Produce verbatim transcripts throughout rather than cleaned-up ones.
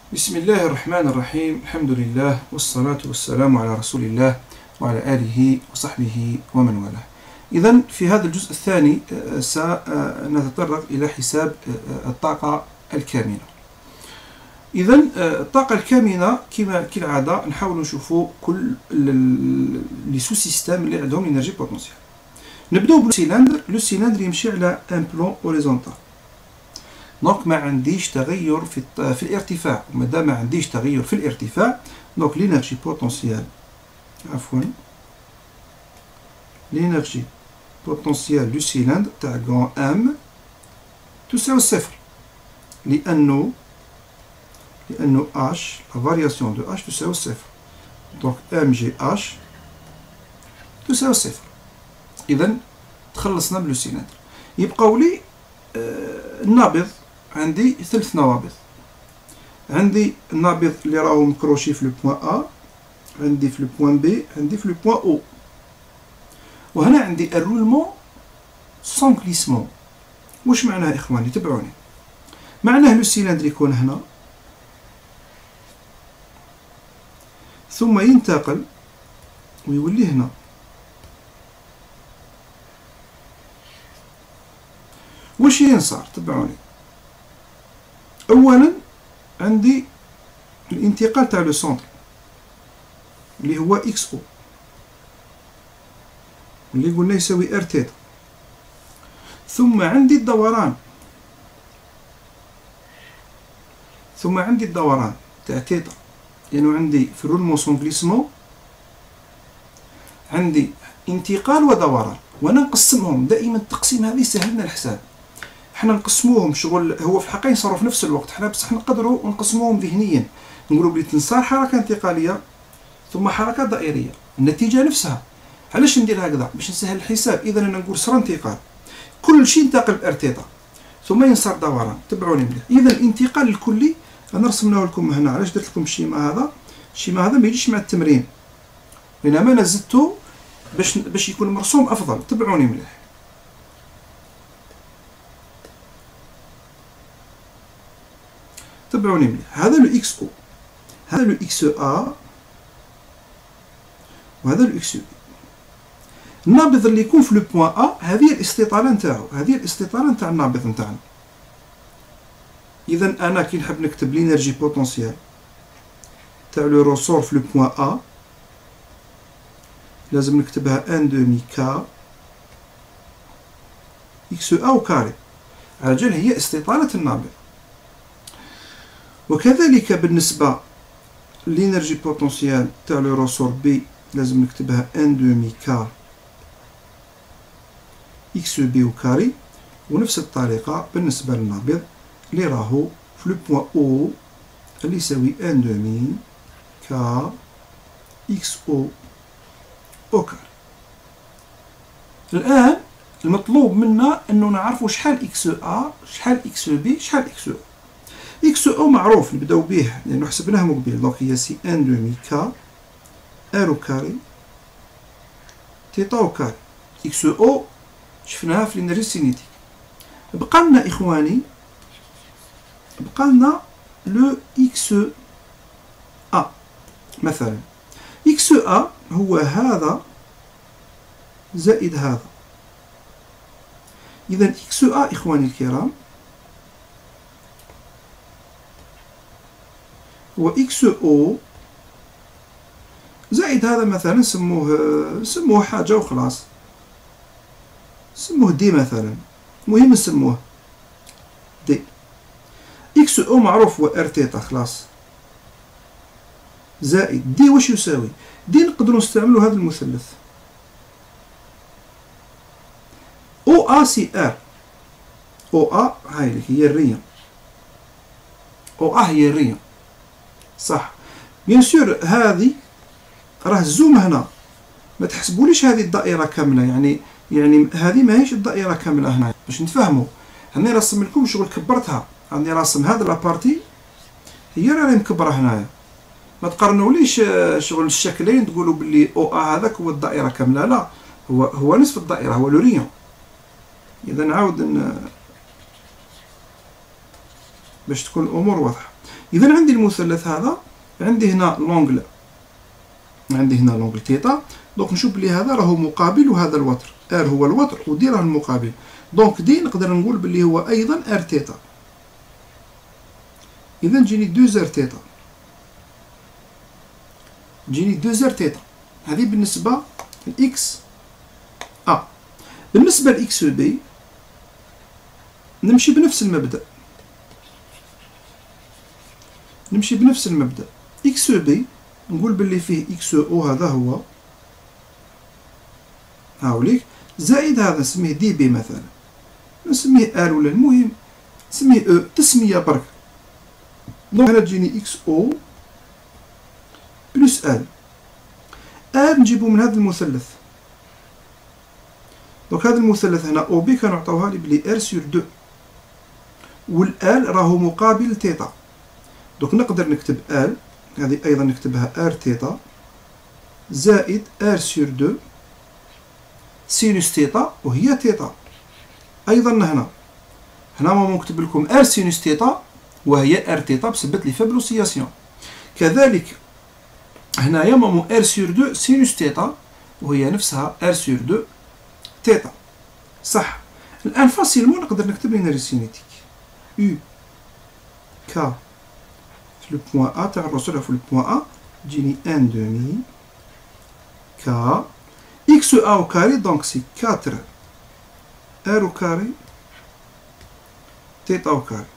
بسم الله الرحمن الرحيم. الحمد لله والصلاة والسلام على رسول الله وعلى آله وصحبه ومن والاه. إذن في هذا الجزء الثاني سنتطرق إلى حساب الطاقة الكامنة. إذن الطاقة الكامنة كما كالعادة نحاول نشوفوا كل لي سو سيستيم اللي عندهم انرجي بوتنسيال. نبداو بالسيلندر. لو سيلندر يمشي على ان بلون اوريزونتال، دونك ما عنديش تغير في في الارتفاع، ومادام ما عنديش تغير في الارتفاع دونك لينرجي بوتنسيال عفوا لينرجي بوتنسيال دو سيلندر تاع غون ام تساوي صفر، لأنه لأنه اش لا فارياسيون دو اش تساوي صفر، دونك ام جي اش تساوي صفر. إذا تخلصنا من لو سيلندر. يبقاو لي آه النابض. عندي ثلاث نوابض. عندي النابض اللي راهو مكروشي في لو بوان ا، عندي في لو بوان بي، عندي في لو بوان او. وهنا عندي الرولمون سون غليسمون. واش معناه اخواني؟ تبعوني. معناه لو سيلندر يكون هنا ثم ينتقل ويولي هنا. واش ينصار؟ تبعوني. اولا عندي الانتقال تاع لو سونتر اللي هو اكس او، اللي قلنا يساوي ار تيتا. ثم عندي الدوران، ثم عندي الدوران تاع تيتا، لانه يعني عندي في الرولمون سون غليسمون عندي انتقال ودوران. وانا نقسمهم دائما. التقسيم هذه سهلنا الحساب. حنا نقسموهم شغل هو في الحقيقه يصروا في نفس الوقت، حنا بصح نقدروا نقسموهم ذهنيا. نقولوا بلي تنصار حركه انتقاليه ثم حركه دائريه، النتيجه نفسها. علاش ندير هكذا؟ باش نسهل الحساب. اذا انا نقول صرا انتقال، كل شيء ينتقل بارتيتا ثم ينصار دوران. تبعوني مليح. اذا الانتقال الكلي انا رسمناه لكم هنا. علاش درت لكم الشيما هذا؟ الشيما هذا ما يجيش مع التمرين، بينما انا زدته باش باش يكون مرسوم افضل. تبعوني مليح. تبعوني مليح. هذا لو اكس او، هذا لو اكس ا، وهذا لو اكس بي. النابض اللي يكون في لو بوان ا هذه الاستطاله نتاعو، هذه الاستطاله نتاع النابض نتاعنا. اذا انا كي نحب نكتب لينرجي بوتنسيال تاع لو روسور في لو بوان ا لازم نكتبها ان دومي كا اكس ا او كاري، على جال هي استطاله النابض. وكذلك بالنسبة للإنرجي بوتنسيال تاع لو روسور بي لازم نكتبها ان دومي كا اكس بي او كاري. ونفس الطريقة بالنسبة للنابض اللي راهو في لو بوان او اللي يساوي ان دومي كا اكس او او كاري. الآن المطلوب منا أنه نعرفوا شحال اكس ا، شحال اكس بي، شحال اكس او. اكس او معروف نبداو به لانه حسبناه من قبل، دونك هي سي ان دومي كا ار او كاري تيتا او كاري. اكس او شفناها في الانرجي سينيتيك. بقى لنا اخواني بقى لنا لو اكس ا. مثلا اكس ا هو هذا زائد هذا. اذا اكس ا اخواني الكرام هو اكس او زائد هذا. مثلا سموه سموه حاجة وخلاص، سموه دي مثلا، المهم نسموه دي. اكس او معروف هو ار تيتا خلاص، زائد دي. واش يساوي؟ دي نقدروا نستعملوا هذا المثلث او ا سي ار. او ا هاي لك هي الرية، او ا هي الرية صح. بيان سور هذه راه الزوم هنا، ما تحسبوليش هذه الدائره كامله، يعني يعني هذه ماهيش الدائره كامله هنا باش نتفاهموا. راني راسم لكم شغل كبرتها، راني راسم هذا لابارتي هي راني مكبره هنايا. ما تقارنوليش شغل الشكلين تقولوا باللي او ا هذاك هو الدائره كامله، لا، هو هو نصف الدائره، هو لوريون. اذا نعاود باش تكون الامور واضحه. إذا عندي المثلث هذا، عندي هنا لونجل، عندي هنا لونجل تيتا. دونك نشوف بلي هذا راهو مقابل وهذا الوتر، ار هو الوتر ودي راه المقابل. دونك دي نقدر نقول بلي هو أيضا ار تيتا. إذا تجيني دو زر تيتا، تجيني دو زر تيتا. هذه بالنسبة لإكس أ. بالنسبة لإكس بي نمشي بنفس المبدأ، نمشي بنفس المبدأ. إكس بي نقول باللي فيه إكس أو هذا هو هاوليك، زائد هذا نسميه دي بي مثلا، نسميه ال ولا المهم نسميه أو، تسمية برك. دونك هنا تجيني إكس أو بلس ال. ال نجيبو من هذا المثلث. دونك هذا المثلث هنا أو بي كانوا عطاوها لي بلي ار سور دو، والال راهو مقابل تيتا. دونك نقدر نكتب ال، هذه أيضا نكتبها ار تيتا زائد ار سور دو سينوس تيتا، وهي تيتا. أيضا هنا هنا ما نكتب لكم ار سينوس تيتا وهي ار تيتا بسبب لي فابروسياسيون. كذلك هنايا مامو ار سور دو سينوس تيتا وهي نفسها ار سور دو تيتا. صح. الآن فاسيلمون نقدر نكتب لينيرجي سينيتيك يو كا في لو بوان أ تاع الرسول في لو بوان أ تجيني ان دومي كا إكس أ أو كاري. دونك سي كاتر ار أو كاري تيتا أو كاري.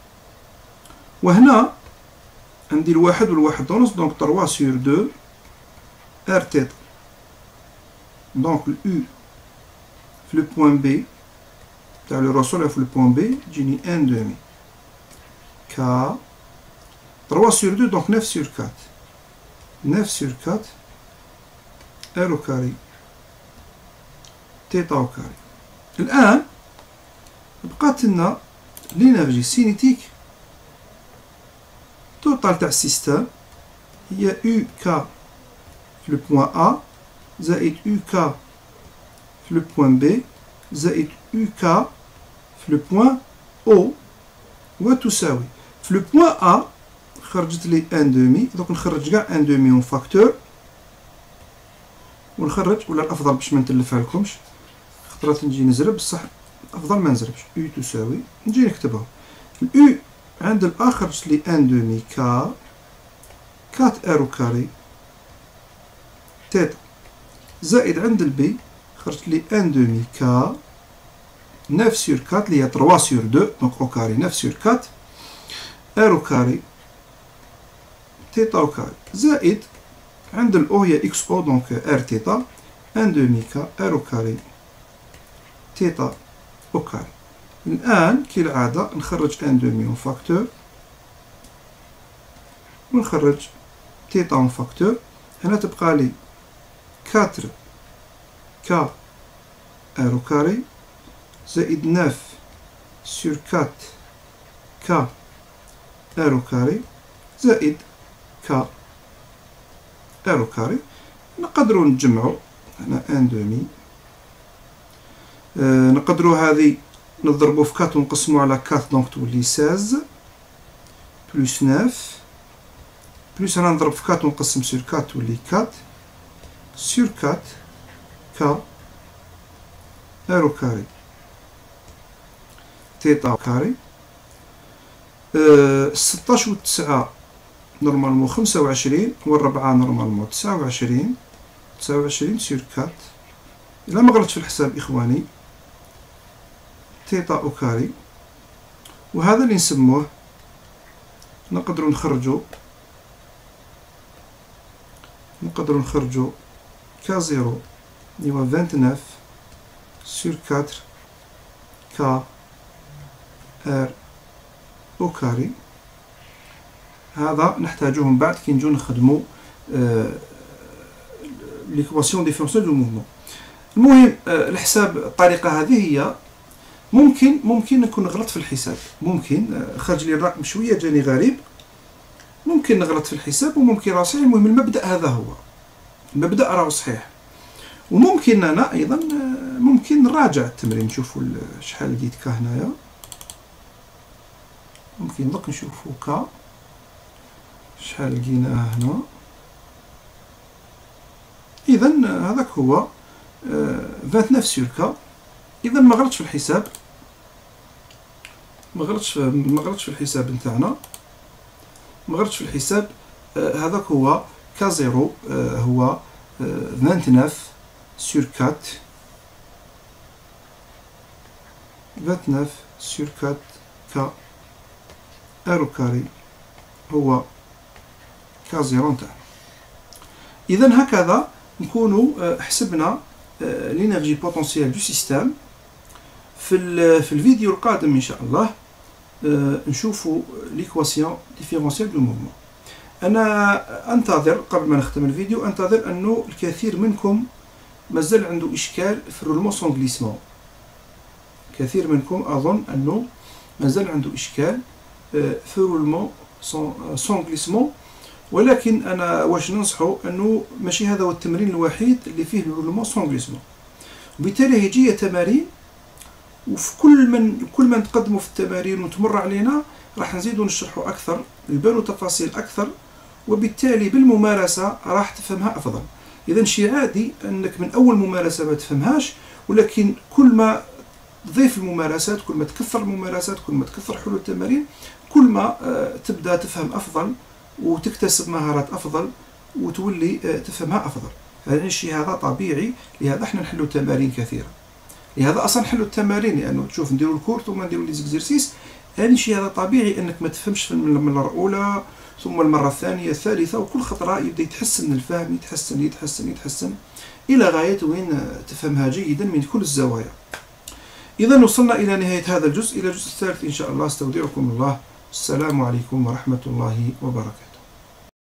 وهنا عندي الواحد والواحد ونص، دونك تروا سور دو ار تيتا. دونك الأو في لو بوان بي تاع لو رسول في لو بوان بي تجيني ان دومي كا تروا سور دو، دونك نيف سور كات، نيف سور كات ار أو كاري تيتا أو كاري. الآن بقات لنا لينيرجي سينيتيك توتال تاع السيستم هي يو كا في لو بوان أ زائد يو كا في لو بوان بي زائد يو كا في لو بوان أو، وتساوي في لو بوان أ خرجت لي ان دومي. دوك نخرج كاع ان دومي اون فاكتور، ونخرج ولا الافضل باش ما نتلفها لكمش خطرات نجي نزرب، بصح افضل ما نزربش. يو تساوي نجي نكتبها اليو عند الأ خرجت لي ان دومي كا كات ار أو كاري تيتا زائد عند البي خرجت لي ان دومي كا نيف سور كات اللي هي تروا سور دو، دونك أو كاري نيف سور كات ار أو كاري تيتا أو كاري زائد عند الأو هي إكس أو، دونك ار تيتا ان دومي كا ار أو كاري تيتا أو كاري. الآن كالعادة نخرج ان دومي اون فاكتور ونخرج تيتا اون فاكتور. هنا تبقى لي كاتر كا ار أو كاري زائد ناف سور كات كا ار أو كاري زائد كا ار أو كاري. نقدروا نجمعوا هنا ان دومي، آه نقدروا هذه نضربوا في كات ونقسموا على كات، دونك تولي ساز بلس ناف بلس هنا نضرب في كات ونقسم سور كات تولي كات سور كات كا ار أو كاري تيتا أو كاري. أه ستاش و تسعة نورمالمون خمسة وعشرين، والربعة نورمالمون تسعة وعشرين، تسعة وعشرين سور كات. إلا ما غلطش في الحساب إخواني تيتا أو كاري. وهذا اللي نسموه نقدروا نخرجوا نقدروا نخرجوا كا زيرو اللي هو تسعة وعشرين سور كاتر كا ار أو كاري. هذا نحتاجوه من بعد كي نجو نخدمو ليكواسيون ديفيرونسيال دو موفمون. المهم آه الحساب الطريقة هذه هي ممكن ممكن نكون غلط في الحساب، ممكن آه خرج لي الرقم شوية جاني غريب، ممكن نغلط في الحساب وممكن راه صحيح. المهم المبدأ هذا هو المبدأ راه صحيح. وممكن أنا أيضا آه ممكن نراجع التمرين نشوفوا شحال لقيت كا هنايا. ممكن دوك نشوفو كا شحال لقيناه هنا. إذا هذاك هو ثمانية وعشرين سور كا. إذا ما غلطش في الحساب، ما غلطش ما غلطش في الحساب نتاعنا، ما غلطش في الحساب. هذاك هو كا زيرو هو ثمانية وعشرين سور أربعة، ثمانية وعشرين سور أربعة كا ار كاري هو كا زيرو نتاعنا. إذا هكذا نكونوا حسبنا لينيرجي بوتونسيال دو سيستيم. في في الفيديو القادم ان شاء الله نشوفوا ليكواسيون ديفيرونسيال دو موفمون. انا انتظر قبل ما نختم الفيديو، انتظر انه الكثير منكم مازال عنده اشكال في الرولمون سون غليسمون. كثير منكم اظن انه مازال عنده اشكال في الرولمون سون غليسمون، ولكن انا واش ننصحه انه ماشي هذا هو التمرين الوحيد اللي فيه الرولمون سون غليسمون، وبالتالي هيجيه تمارين، وفي كل من كل ما نتقدموا في التمارين وتمر علينا راح نزيدوا نشرحوا اكثر، نبانوا تفاصيل اكثر، وبالتالي بالممارسه راح تفهمها افضل. اذا شي عادي انك من اول ممارسه ما تفهمهاش، ولكن كل ما تضيف الممارسات، كل ما تكثر الممارسات، كل ما تكثر حلول التمارين، كل ما تبدا تفهم افضل وتكتسب مهارات افضل وتولي تفهمها افضل. يعني الشيء هذا طبيعي، لهذا احنا نحلوا تمارين كثيره، لهذا اصلا نحلوا التمارين، لانه يعني تشوف نديروا الكور ثم نديروا لي زيكزيرسيس. هذا الشيء هذا طبيعي انك ما تفهمش من المره الاولى ثم المره الثانيه الثالثه، وكل خطره يبدا يتحسن الفهم، يتحسن يتحسن يتحسن الى غايه وين تفهمها جيدا من كل الزوايا. اذا وصلنا الى نهايه هذا الجزء، الى الجزء الثالث ان شاء الله. استودعكم الله، السلام عليكم ورحمه الله وبركاته.